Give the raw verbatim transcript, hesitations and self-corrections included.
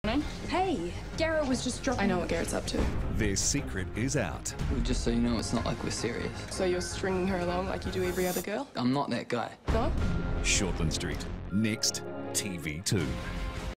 Hey, Garrett was just dropping... I know what Garrett's up to. Their secret is out. Well, just so you know, it's not like we're serious. So you're stringing her along like you do every other girl? I'm not that guy. No? Shortland Street, next T V two.